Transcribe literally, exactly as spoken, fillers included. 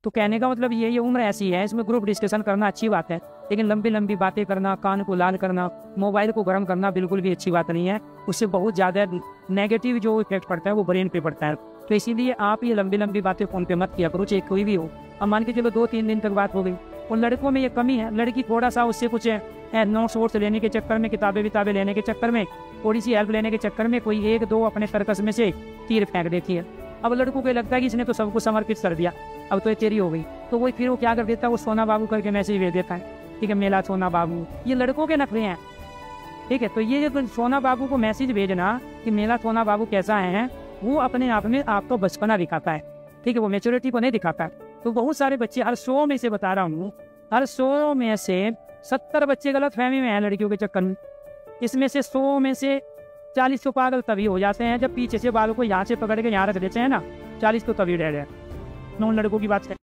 तो कहने का मतलब ये ये उम्र ऐसी है, इसमें ग्रुप डिस्कशन करना अच्छी बात है, लेकिन लंबी लंबी बातें करना, कान को लाल करना, मोबाइल को गर्म करना बिल्कुल भी अच्छी बात नहीं है। उससे बहुत ज़्यादा नेगेटिव जो इफेक्ट पड़ता है वो ब्रेन पे पड़ता है। तो इसीलिए आप ये लंबी लंबी बातें फ़ोन पे मत किया करो, चाहे कोई भी हो। अब मान के चलो दो तीन दिन तक बात हो गई, और लड़कों में ये कमी है, लड़की थोड़ा सा उससे कुछ नोट्स वोट्स लेने के चक्कर में, किताबें विताबें लेने के चक्कर में, थोड़ी सी हेल्प लेने के चक्कर में कोई एक दो अपने सर्कस में से तीर फेंक देती है। अब लड़कों को लगता है कि इसने तो सबको समर्पित कर दिया, अब तो ये तेरी हो गई, तो वो फिर वो क्या कर देता है, वो सोना बाबू करके मैसेज भेज देता है, ठीक है, मेला सोना बाबू। ये लड़कों के नखरे हैं, ठीक है। तो ये जो सोना बाबू को मैसेज भेजना कि मेला सोना बाबू कैसा है, वो अपने आप में आपको बचपना दिखाता है, ठीक है, वो मेच्योरिटी को नहीं दिखाता है। तो बहुत सारे बच्चे, हर सौ में से बता रहा हूँ, हर सौ में से सत्तर बच्चे गलत फहमी में हैं लड़कियों के चक्कर में। इसमें से सौ में से चालीस तो पागल तभी हो जाते हैं जब पीछे से बालों को यहाँ से पकड़ के यहाँ रख देते हैं ना, चालीस तो तभी रह गए। नौ लड़कों की बात है।